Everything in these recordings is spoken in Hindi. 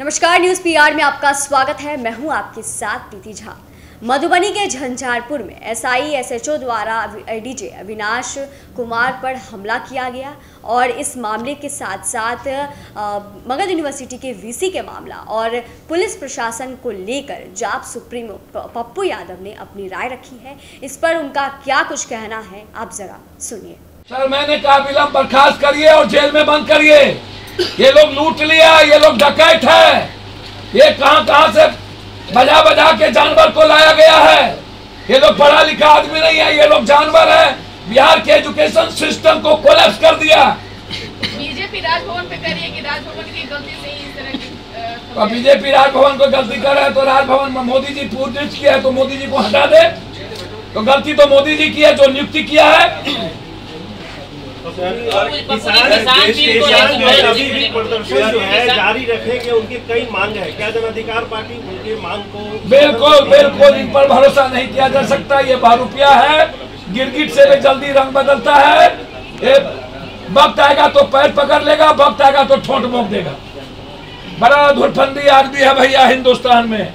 नमस्कार, न्यूज पीआर में आपका स्वागत है। मैं हूं आपके साथ प्रीति झा। मधुबनी के झंझारपुर में एसआई एसएचओ द्वारा एडीजे अविनाश कुमार पर हमला किया गया और इस मामले के साथ साथ मगध यूनिवर्सिटी के वीसी के मामला और पुलिस प्रशासन को लेकर जाप सुप्रीमो पप्पू यादव ने अपनी राय रखी है। इस पर उनका क्या कुछ कहना है, आप जरा सुनिए। सर, मैंने कहा विलंब बर्खास्त करिए और जेल में बंद करिए। ये लोग लूट लिया, ये लोग डकैत है। ये कहां से बजा बजा के जानवर को लाया गया है। ये लोग पढ़ा लिखा आदमी नहीं है, ये लोग जानवर है। बिहार के एजुकेशन सिस्टम को कोलैप्स कर दिया। बीजेपी राजभवन पे करिए कि राजभवन की गलती से ही इस तरह की तो बीजेपी राजभवन को गलती कर रहा है तो राजभवन में मोदी जी पूर्ण किया है तो मोदी जी को हटा दे। तो गलती तो मोदी जी की है जो नियुक्ति किया है। किसान अभी भी प्रदर्शन जो है जारी रखेंगे। उनकी कई मांग है। क्या जन अधिकार पार्टी उनकी मांग को बिल्कुल इन पर भरोसा नहीं किया जा सकता। ये बहरूपिया है, गिरगिट से भी जल्दी रंग बदलता है। वक्त आएगा तो पैर पकड़ लेगा, वक्त आएगा तो ठोंठ मोक देगा। बड़ा धुरफंदी आदमी है भैया हिंदुस्तान में।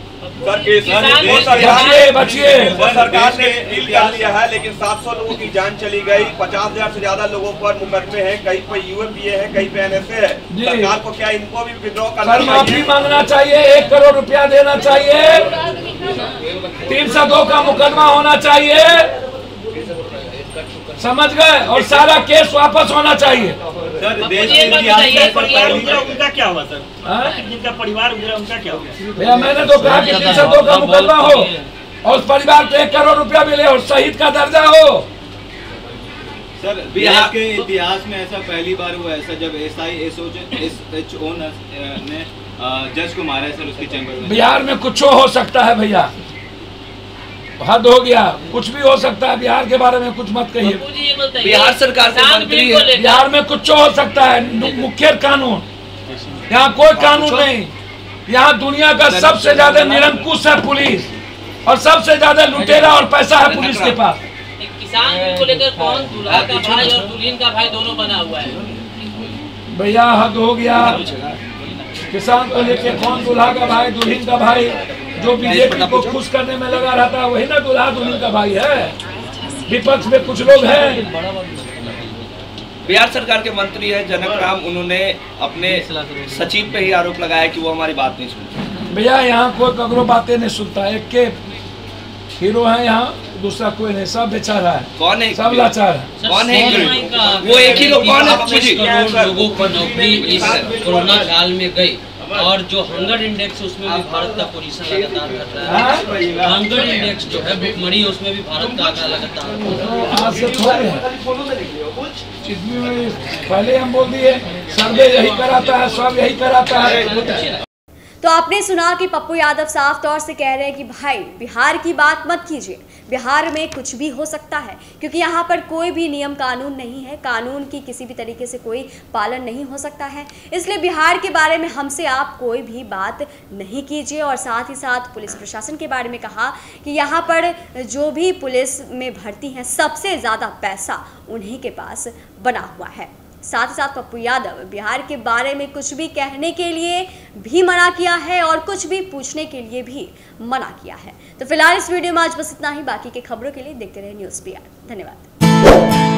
बचिए सरकार ने इल्जाम लिया है, लेकिन 700 लोगों की जान चली गई। 50,000 से ज्यादा लोगों पर मुकदमे हैं, कहीं पे यूएपीए है, कहीं पे एनएसए है। सरकार को क्या इनको भी विड्रॉ करना चाहिए? माफी मांगना चाहिए, 1 करोड़ रुपया देना चाहिए, 302 का मुकदमा होना चाहिए, समझ गए, और सारा केस वापस होना चाहिए। सर, देश के इतिहास में उनका क्या हुआ सर? जिनका परिवार उनका क्या हुआ? भैया मैंने तो कहा कि 302 का मुकदमा हो और उस परिवार को 1 करोड़ रुपया मिले और शहीद का दर्जा हो। सर, बिहार के इतिहास में ऐसा पहली बार हुआ ऐसा जब एसआई एसएचओ ने जज को मारा है सर उसके चैम्बर में। बिहार में कुछ हो सकता है भैया, हद हो गया। कुछ भी हो सकता है, बिहार के बारे में कुछ मत कहिए। बिहार सरकार के मंत्री है, बिहार में कुछ हो सकता है। मुख्य कानून, यहाँ कोई कानून नहीं। यहाँ दुनिया का सबसे ज्यादा निरंकुश है पुलिस और सबसे ज्यादा लुटेरा और पैसा है पुलिस के पास। किसान को लेकर कौन दूल्हा का भाई और दुल्हन का भाई दोनों बना हुआ है? भैया हद हो गया। किसान को लेकर कौन दूल्हा का भाई दुल्हन का भाई? जो बीजेपी को खुश करने में लगा रहता है वही ना दूल्हा दुल्हन का भाई है। विपक्ष में कुछ लोग हैं। बिहार सरकार के मंत्री है जनक राम, उन्होंने अपने सचिव पे ही आरोप लगाया कि वो हमारी बात नहीं सुनते। भैया यहाँ कोई ककरो बातें नहीं सुनता। एक के हीरो है यहाँ, दूसरा कोई नहीं, सब बेचारा है। कौन है? सब लाचार है। कौन है वो? एक ही लोग कौन है? लोगों की नौकरी इस कोरोना काल में गई और जो हंगर इंडेक्स उसमें भी भारत का पोजीशन लगातार घट रहा है। हंगर इंडेक्स जो है भुखमरी, उसमें भी भारत का आंकड़ा लगातार। आज से पहले हम बोल दिए सर्वे यही कराता है, सब यही कराता है। तो आपने सुना कि पप्पू यादव साफ तौर से कह रहे हैं कि भाई बिहार की बात मत कीजिए, बिहार में कुछ भी हो सकता है क्योंकि यहाँ पर कोई भी नियम कानून नहीं है, कानून की किसी भी तरीके से कोई पालन नहीं हो सकता है। इसलिए बिहार के बारे में हमसे आप कोई भी बात नहीं कीजिए। और साथ ही साथ पुलिस प्रशासन के बारे में कहा कि यहाँ पर जो भी पुलिस में भर्ती हैं सबसे ज़्यादा पैसा उन्हीं के पास बना हुआ है। साथ ही साथ पप्पू यादव बिहार के बारे में कुछ भी कहने के लिए भी मना किया है और कुछ भी पूछने के लिए भी मना किया है। तो फिलहाल इस वीडियो में आज बस इतना ही। बाकी के खबरों के लिए देखते रहे न्यूज़ पीआर। धन्यवाद।